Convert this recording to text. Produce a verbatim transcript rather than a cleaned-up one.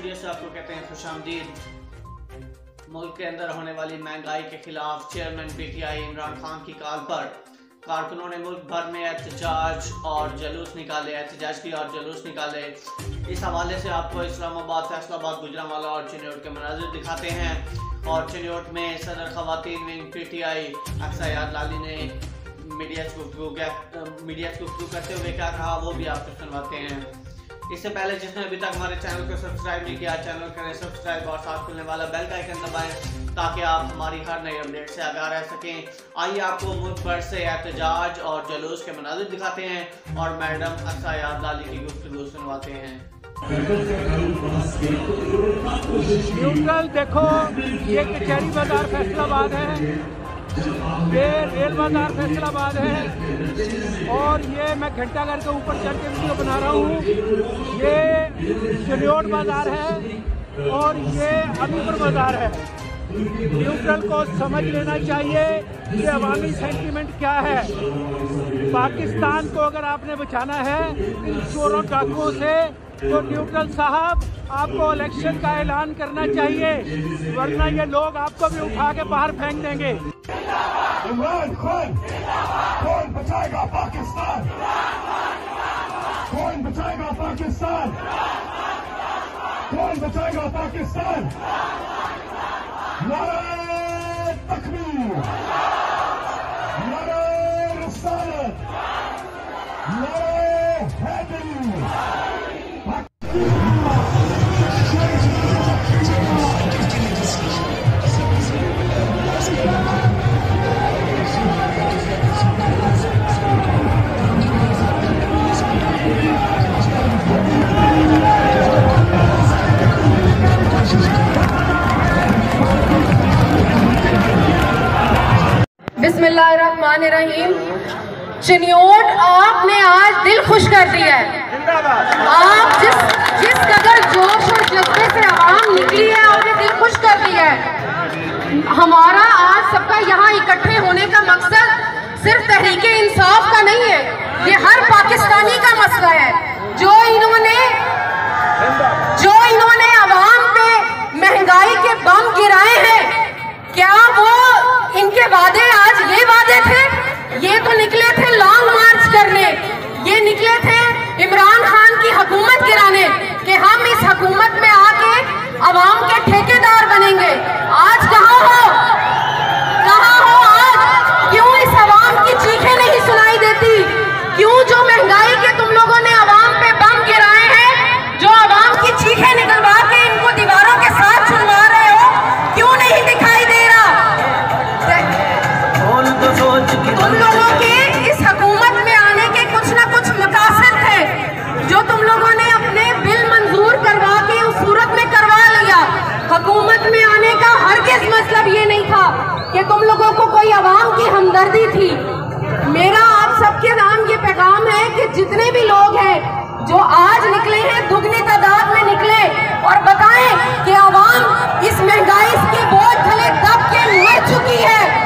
Studio से आपको कहते हैं खुशामदीद। मुल्क के अंदर होने वाली महंगाई के खिलाफ चेयरमैन पीटीआई इमरान खान की कॉल पर कारकुनों ने मुल्क भर में एहतजाज और जुलूस निकाले एहतजाज की और जुलूस निकाले। इस हवाले से आपको इस्लामाबाद, फैसलाबाद, गुजरांवाला और चिन्योट के मनाजिर दिखाते हैं। और चिन्योट में सदर खवातीन विंग पीटीआई अक्सा याद लाली ने मीडिया से गुफ्तगू मीडिया से गुफ्तगू करते हुए क्या कहा वो भी आपको सुनवाते हैं। इससे पहले जिसने अभी तक हमारे चैनल को सब्सक्राइब नहीं किया, चैनल करें सब्सक्राइब और साथ खुलने वाला बेल का आइकन दबाएं ताकि आप हमारी हर नई अपडेट से आगाह रह सकें। आइए आपको मुल्क भर से एहतजाज और जुलूस के मनाजिर दिखाते हैं और मैडम अक्सा याद लाली की गुफ्तगू सुनवाते हैं। न्यूट्रल देखो, ये कचहरी बाजार फैसलाबाद है, ये रेल बाजार फैसलाबाद है और ये मैं घंटा घर के ऊपर चढ़ के वीडियो बना रहा हूँ। ये चिन्योट बाजार है और ये अमीपुर बाजार है। न्यूट्रल को समझ लेना चाहिए कि अवामी सेंटीमेंट क्या है। पाकिस्तान को अगर आपने बचाना है इन चोरों डाकुओं से तो न्यूट्रल साहब आपको इलेक्शन का ऐलान करना चाहिए, वरना ये लोग आपको भी उठा के बाहर फेंक देंगे। इमरान खान, कौन बचाएगा पाकिस्तान? कौन बचाएगा पाकिस्तान? कौन बचाएगा पाकिस्तान? नारे तकबीर, नारे रिसालत, नारे हैदरी। बिस्मिल्लाहिर्रहमानिर्रहीम। चिन्योट आपने आज दिल खुश कर दिया है। आप जिस जिस कदर जोश और जज्बे से आवाम निकली है आपने दिल खुश कर दिया है। हमारा आज सबका यहाँ इकट्ठे होने का मकसद सिर्फ तहरीके इंसाफ का नहीं है, ये हर पाकिस्तानी का मसला है। जो इन्होंने जो इन्होंने आवाम पे महंगाई के बम गिराए हैं, क्या वो इनके वादे आज ये वादे थे? ये तो निकले थे लॉन्ग मार्च करने, ये निकले थे इमरान खान की हुकूमत गिराने कि हम इस हुकूमत में आके अवाम के ठेकेदार बनेंगे। आज कहाँ हो कहाँ हो आज? क्यों इस अवाम की चीखें नहीं सुनाई देती? क्यों जो महंगाई के तुम लोगों ने अवाम पे बम गिराए हैं, जो अवाम की चीखें निकलवा के इनको दीवारों के साथ छुड़वा रहे हो, क्यों नहीं दिखाई दे रहा? तुम लोगों के इस हुकूमत में आने के कुछ ना कुछ मकासद थे जो तुम लोगों ने अपने बिल मंजूर करवा के उस सूरत में करवा लिया। हुकूमत में आने का हरगिज़ मतलब ये नहीं था कि तुम लोगों को कोई आवाम की हमदर्दी थी। मेरा आप सबके नाम ये पैगाम है कि जितने भी लोग हैं जो आज निकले हैं, दुगनी तादाद में निकले और बताएं कि आवाम इस महंगाई के बोझ तले दब के मर चुकी है।